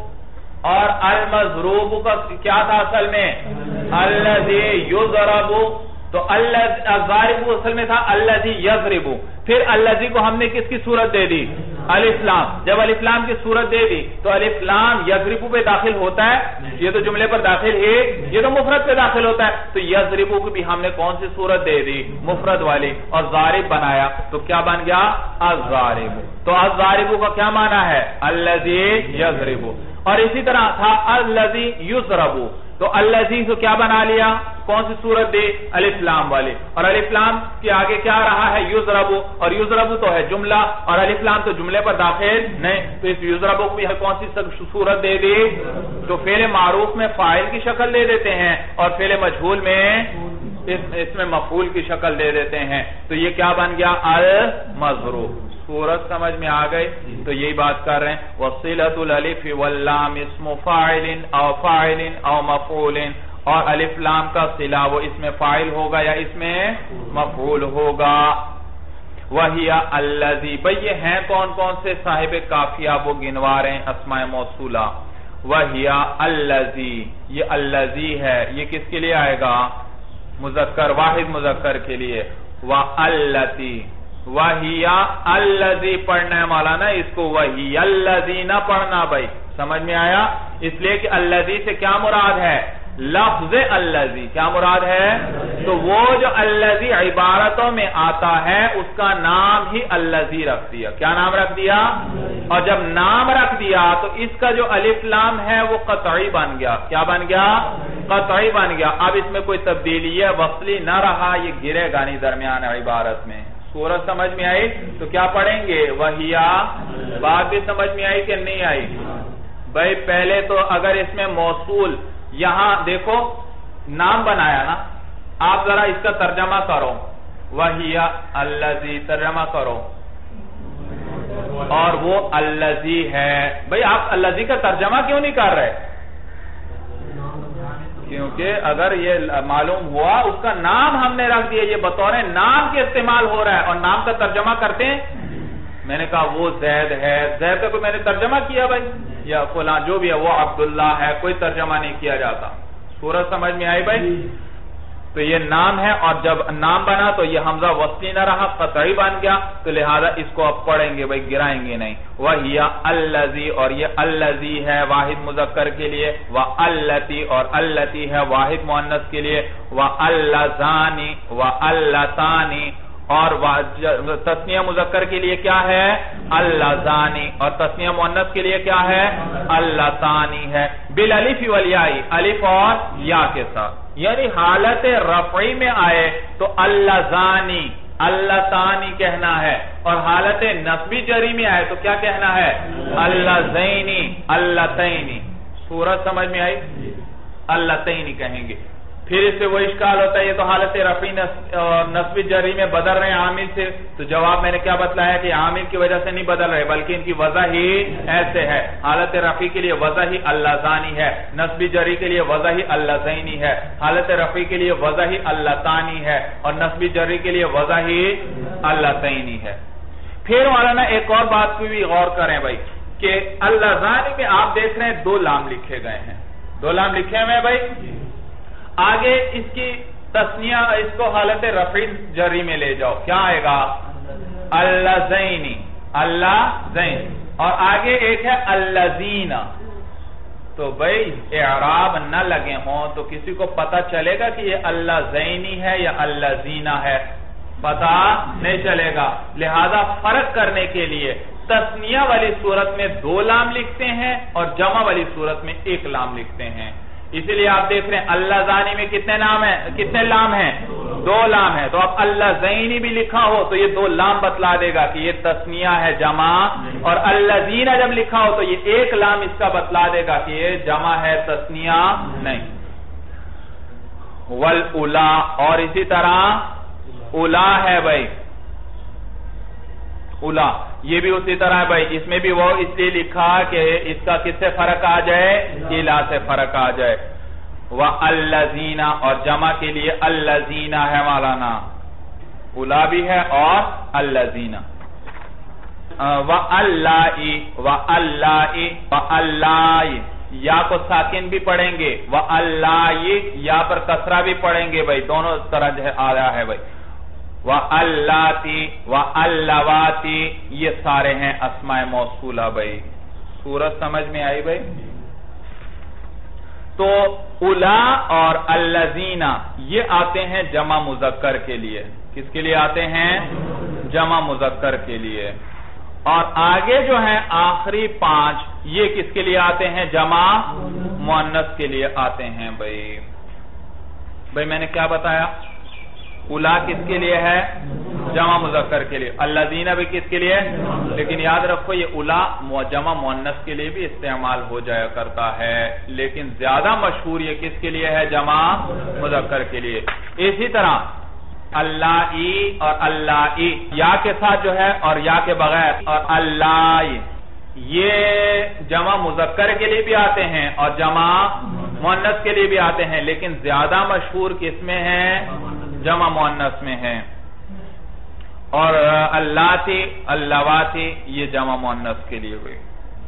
اور المضروب کا کیا تھا اصل میں، الذی یضرب. تو الضارب اصل میں تھا الذی یضرب. پھر الذی کو ہم نے کس کی صورت دے دی، الف لام. جب الف لام کی صورت دے دی تو الف لام یضرب پہ داخل ہوتا ہے، یہ تو جملے پر داخل ہے، یہ تو مفرد پہ داخل ہوتا ہے. تو یضرب کو بھی ہم نے کون سی صورت دے دی، مفرد والی، اور ضارب بنایا. تو کیا بن گیا، الضارب. تو الضارب کا کیا معنی ہے، الذی یضرب. اور اسی طرح تھا الذی یضرب. تو الذی کو کیا بنا لیا، کون سی صورت دی، الف لام والی. اور الف لام کے آگے کیا رہا ہے، یضرب. اور یضرب تو ہے جملہ، اور الف لام تو جملے پر داخل نہیں. تو اس یضرب کو بھی کون سی صورت دے دی، تو فعل معروف میں فاعل کی شکل دے دیتے ہیں، اور فعل مجہول میں اس میں مفعول کی شکل دے دیتے ہیں. تو یہ کیا بن گیا، المضروب. صورت سمجھ میں آ گئی. تو یہی بات کر رہے ہیں، وصلۃ الالف واللام اسم فاعل او فاعل او مفعول. اور الف لام کا صلہ وہ اس میں فاعل ہوگا یا اس میں مفعول ہوگا. وہی الذی، بھئی یہ ہیں کون کون سے صاحب قافیہ، وہ گنوا رہے ہیں اسماء موصولہ. وہی الذی، یہ الذی ہے، یہ کس کے لیے آئے گا، مذکر، واحد مذکر کے لیے. واللتی، وہی الذی پڑھنا ہے مولانا، اس کو وہی الذی نہ پڑھنا. بھائی سمجھ میں آیا، اس لیے کہ الذی سے کیا مراد ہے، لفظ الذی. کیا مراد ہے، تو وہ جو الذی عبارتوں میں آتا ہے اس کا نام ہی الذی رکھ دیا. کیا نام رکھ دیا، اور جب نام رکھ دیا تو اس کا جو الف لام ہے وہ قطعی بن گیا. کیا بن گیا، قطعی بن گیا. اب اس میں کوئی تبدیلی ہے، وصلی نہ رہا، یہ گرے گا نہیں درمیان عبارت میں. صورت سمجھ میں آئی. تو کیا پڑھیں گے، وہیا. بات بھی سمجھ میں آئی کہ نہیں آئی. بھائی پہلے تو اگر اس میں موصول، یہاں دیکھو نام بنایا نا، آپ ذرا اس کا ترجمہ کرو، وہیا الذی، ترجمہ کرو، اور وہ الذی ہے. بھائی آپ الذی کا ترجمہ کیوں نہیں کر رہے، کیونکہ اگر یہ معلوم ہوا اس کا نام ہم نے رکھ دیا، یہ بطور نام کے استعمال ہو رہا ہے، اور نام کا ترجمہ کرتے ہیں. میں نے کہا وہ زید ہے، زید کا کوئی میں نے ترجمہ کیا بھائی، یا فلاں جو بھی ہے، وہ عبداللہ ہے، کوئی ترجمہ نہیں کیا جاتا. صورت سمجھ میں آئی بھائی. تو یہ نام ہے، اور جب نام بنا تو یہ حمزہ وصلی نہ رہا، قطعی بن گیا. تو لہذا اس کو اب پڑھیں گے بھائی، گرائیں گے نہیں. وہی الذی، اور یہ الذی ہے واحد مذکر کے لیے. واللتی، اور اللتی ہے واحد مؤنث کے لیے. واللذانی، واللتانی، اور تثنیہ مذکر کے لیے کیا ہے، اللذانی، اور تثنیہ مؤنث کے لیے کیا ہے، اللتانی ہے. بالالف والیاء، الف اور یا کے ساتھ. یعنی حالت رفعی میں آئے تو اللذانی، اللتانی کہنا ہے، اور حالت نصبی جری میں آئے تو کیا کہنا ہے، اللذینی، اللتینی. صورت سمجھ میں آئی، اللتینی کہیں گے. پھر اس سے وہ اشکال ہوتا ہے، یہ تو حالت رفعی نصبی جری میں بدل رہے ہیں عامل سے. تو جواب میں نے کیا بتلایا کہ عامل کی وجہ سے نہیں بدل رہے، بلکہ ان کی وضع ہی ایسے ہے. حالت رفعی کے لیے وضع ہی اللذانی ہے، نصبی جری کے لیے وضع ہی اللذینی ہے. حالت رفعی کے لیے وضع ہی اللتانی ہے، اور نصبی جری کے لیے وضع ہی اللتینی ہے. پھر مولانا ایک اور بات پہ بھی غور کریں بھائی، کہ اللذانی میں آپ دیکھ رہے ہیں دو لام لکھے گئے ہیں، دو لام لکھے ہوئے ہیں بھائی. آگے اس کی تثنیہ، اس کو حالت رفعی جری میں لے جاؤ، کیا آئے گا، اللذینی، اللذین. اور آگے ایک ہے اللذین. تو بھئی اعراب نہ لگے ہوں تو کسی کو پتا چلے گا کہ یہ اللذینی ہے یا اللذینہ ہے. پتہ نہیں چلے گا. لہذا فرق کرنے کے لیے تثنیہ والی صورت میں دو لام لکھتے ہیں اور جمع والی صورت میں ایک لام لکھتے ہیں. اسی لیے آپ دیکھ رہے ہیں اللہ زانی میں کتنے نام ہیں, کتنے لام ہیں؟ دو لام ہیں. تو اب اللہ زینی بھی لکھا ہو تو یہ دو لام بتلا دے گا کہ یہ تثنیہ ہے جمع, اور اللہ زینہ جب لکھا ہو تو یہ ایک لام اس کا بتلا دے گا کہ یہ جمع ہے تثنیہ نہیں. والاولا, اور اسی طرح اولا ہے بھائی, اولا یہ بھی اسی طرح ہے بھائی, اس میں بھی وہ اس لیے لکھا کہ اس کا کس سے فرق آ جائے, الا سے فرق آ جائے. وَالَّذِينَ, اور جمع کے لیے الَّذِينَ ہے مولانا, اولا بھی ہے اور الَّذِينَ. وَاللَّائِ, وَاللَّائِ, وَاللَّائِ یا کو ساکن بھی پڑھیں گے, وَاللَّائِ یا پر کسرہ بھی پڑھیں گے بھائی, دونوں طرح جو ہے آیا ہے بھائی. وَاللَّاتِ, وَاللَّوَاتِ یہ سارے ہیں اسماء موصولہ بھائی. سورت سمجھ میں آئی بھائی؟ تو اولا اور الذین یہ آتے ہیں جمع مذکر کے لیے. کس کے لیے آتے ہیں؟ جمع مذکر کے لیے. اور آگے جو ہیں آخری پانچ یہ کس کے لیے آتے ہیں؟ جمع مؤنث کے لیے آتے ہیں بھائی. بھائی میں نے کیا بتایا؟ اولا کس کے لیے ہے؟ جمع مذکر کے لیے. الذین بھی کس کے لیے؟ لیکن یاد رکھو یہ اولا جمع مؤنث کے لیے بھی استعمال ہو جایا کرتا ہے, لیکن زیادہ مشہور یہ کس کے لیے ہے؟ جمع مذکر کے لیے. اسی طرح اللہ اور اللہ یا کے ساتھ جو ہے اور یا کے بغیر, اور اللہ یہ جمع مذکر کے لیے بھی آتے ہیں اور جمع مؤنث کے لیے بھی آتے ہیں, لیکن زیادہ مشہور کس میں ہے؟ جمع مؤنث میں ہے. اور اللاتی, اللواتی یہ جمع مؤنث کے لیے ہوئی.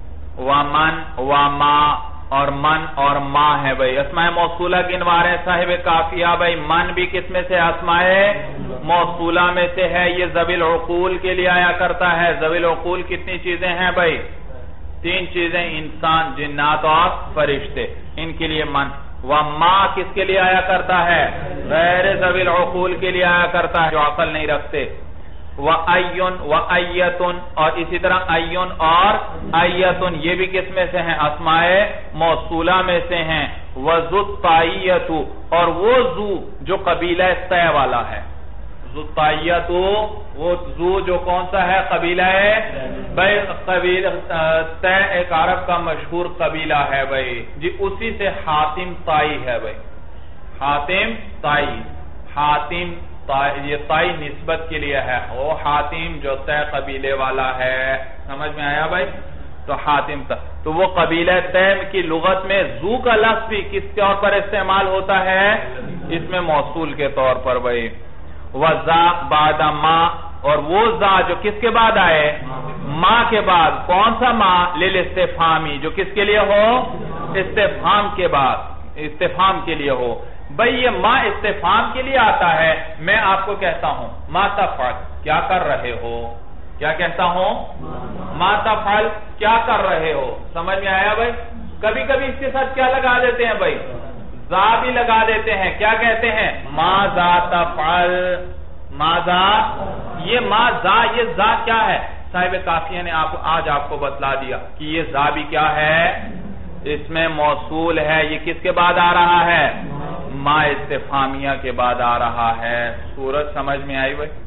ومن, وما اور من اور ما ہے بھائی. اسماء موصولہ گنوا رہے ہیں صاحب کافیہ بھائی. من بھی کس میں سے؟ اسماء موصولہ میں سے ہے. یہ ذوی العقول کے لیے آیا کرتا ہے. ذوی العقول کتنی چیزیں ہیں بھائی؟ تین چیزیں, انسان, جنات اور فرشتے, ان کے لیے من. وما کس کے لیے آیا کرتا ہے؟ غیر ذوی العقول کے لیے آیا کرتا ہے جو عقل نہیں رکھتے. وَأَيٌّ وَأَيَّتٌ, اور اسی طرح ایون اور ایتن یہ بھی کس میں سے ہیں؟ اسماء موصولہ میں سے ہیں. وَذُو الطَّائِّيَةُ, اور وہ ذو جو قبیلہ طے والا ہے. ذو الطَّائِّيَةُ وہ ذو جو کون سا ہے؟ قبیلہ ہے بھائی. قبیلہ طے ایک عرب کا مشہور قبیلہ ہے بھائی جی, اسی سے حاتم طائی ہے بھائی. حاتم طائی, حاتم یہ طائی نسبت کے لیے ہے. وہ حاتم جو طے قبیلے والا ہے, سمجھ میں آیا بھائی؟ تو حاتم طائی, تو وہ قبیلہ طے کی لغت میں ذو کا لفظ بھی کس طور پر استعمال ہوتا ہے؟ اس میں موصول کے طور پر بھائی. وَذَا بَعْدَ مَا, اور وہ ذا جو کس کے بعد آئے؟ ما کے بعد. کون سا ما؟ لِلْاِسْتِفْحَامِ جو کس کے لیے ہو؟ استفہام کے بعد, استفہام کے لیے ہو. بھئی یہ ما استفہام کے لیے آتا ہے. میں آپ کو کہتا ہوں ما تفعل, کیا کر رہے ہو؟ کیا کہتا ہوں؟ ما تفعل, کیا کر رہے ہو. سمجھ میں آیا بھائی؟ کبھی کبھی اس کے ساتھ کیا لگا دیتے ہیں بھائی؟ ذا بھی لگا دیتے ہیں. کیا کہتے ہیں؟ ما ذا تفعل, ما ذا, یہ ما ذا, یہ ذا کیا ہے؟ صاحب کافیہ نے آپ آج آپ کو بتلا دیا کہ یہ ذا بھی کیا ہے؟ اس میں موصول ہے. یہ کس کے بعد آ رہا ہے؟ ما استفہامیہ کے بعد آ رہا ہے. سورت سمجھ میں آئی بھائی؟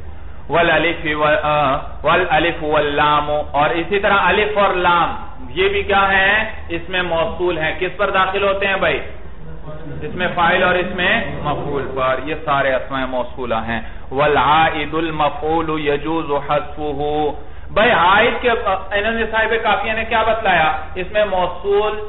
والالف والالف واللام, اور اسی طرح الف اور لام یہ بھی کیا ہیں؟ اس میں موصول ہیں. کس پر داخل ہوتے ہیں بھائی؟ اس میں فاعل اور اس میں مفعول پر. یہ سارے اسماء موصولہ ہیں. والعائد المفعول يجوز حذفه, بھائی عائد کے انہوں نے صاحب کافیہ نے کیا بتلایا؟ اس میں موصول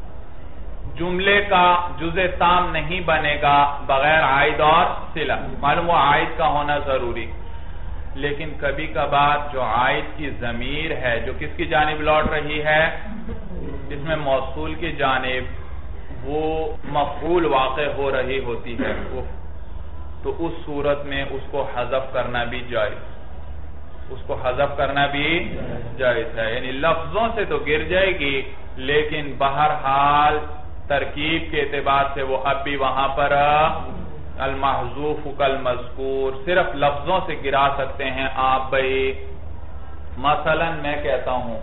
جملے کا جزء تام نہیں بنے گا بغیر عائد اور صلہ. معلوم وہ عائد کا ہونا ضروری, لیکن کبھی کبھار جو عائد کی ضمیر ہے جو کس کی جانب لوٹ رہی ہے؟ اس میں موصول کی جانب وہ مفعول واقع ہو رہی ہوتی ہے, تو اس صورت میں اس کو حذف کرنا بھی جائز, اس کو حذف کرنا بھی جائز ہے. یعنی لفظوں سے تو گر جائے گی, لیکن بہرحال ترکیب کے اعتبار سے وہ اب بھی وہاں پر المحذوف کالمذکور، صرف لفظوں سے گرا سکتے ہیں آپ بھائی. مثلا میں کہتا ہوں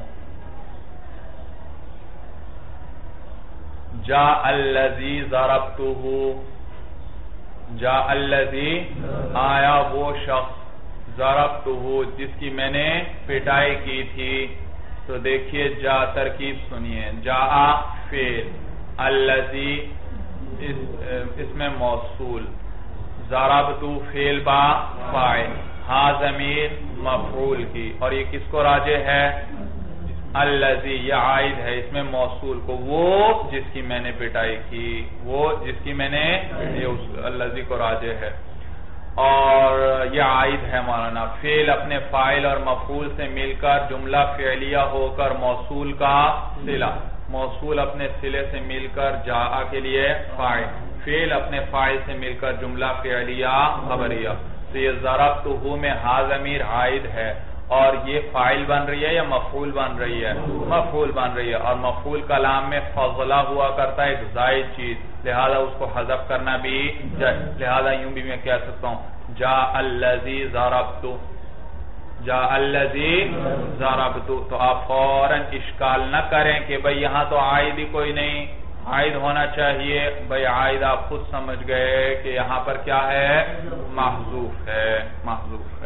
جاء الذی ضربتہ، جاء الذی آیا وہ شخص، ضربتہ جس کی میں نے پٹائی کی تھی. تو دیکھیے جا ترکیب سنیے، جاء فعل، الذی اس, اس میں موصول، ضربتہ فعل با فاعل، ہاں ضمیر مفعول کی، اور یہ کس کو راجع ہے؟ الذی، یہ عائد ہے اس میں موصول کو، وہ جس کی میں نے پٹائی کی، وہ جس کی میں نے، یہ الذی کو راجع ہے. اور یہ عائد ہے مولانا. فعل اپنے فاعل اور مفعول سے مل کر جملہ فعلیہ ہو کر موصول کا صلہ، موصول اپنے صلے سے مل کر جاء کے لیے فاعل، فعل اپنے فاعل سے مل کر جملہ فعلیہ خبریہ. تو یہ ضربتہ میں ہا ضمیر عائد ہے، اور یہ فاعل بن رہی ہے یا مفعول بن رہی ہے؟ مفعول بن رہی ہے. اور مفعول کلام میں فضلہ ہوا کرتا ہے ایک زائد چیز، لہذا اس کو حذف کرنا بھی جائے. لہذا یوں بھی میں کہہ سکتا ہوں جاء الذی ضربتہ، جاء الذی ضربتہ. تو آپ فوراً اشکال نہ کریں کہ بھئی یہاں تو عائد ہی کوئی نہیں، عائد ہونا چاہیے. بھئی عائد آپ خود سمجھ گئے کہ یہاں پر کیا ہے؟ محذوف ہے، محذوف ہے.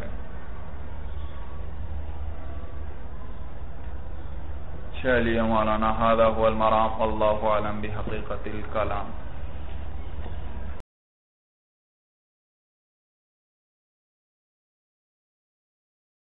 چلیے مولانا، هذا هو المرام، واللہ اعلم بحقیقت الکلام.